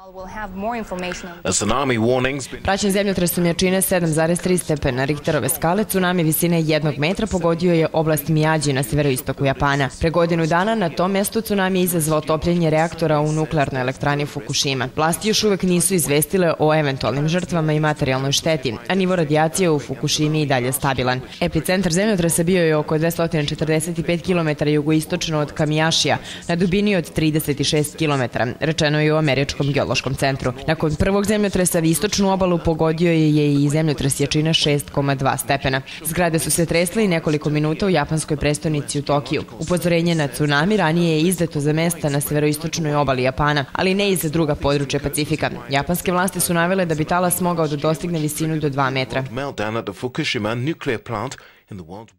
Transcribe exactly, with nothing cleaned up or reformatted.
Praćen zemljotresom jačine sedam zarez tri stepena Richterove skale, tsunami visine jednog metra pogodio je oblast Mijađi na severoistoku Japana. Pre godinu dana na tom mestu tsunami je izazvao topljenje reaktora u nuklearnoj elektrani Fukushima. Vlasti još uvek nisu izvestile o eventualnim žrtvama i materijalnoj šteti, a nivo radijacije u Fukushimi i dalje stabilan. Epicentar zemljotresa bio je oko dvesta četrdeset pet kilometara jugoistočno od Kamijašija, na dubini od trideset šest kilometara, rečeno je u Američkom geološkom centru. Nakon prvog zemljotresa istočnu obalu pogodio je i zemljotres jačine šest zarez dva stepena. Zgrade su se tresle i nekoliko minuta u japanskoj prestonici u Tokiju. Upozorenje na tsunami ranije je izdato za mesta na severoistočnoj obali Japana, ali ne i za druga područja Pacifika. Japanske vlasti su navele da bi talas mogao da dostigne visinu do dva metra.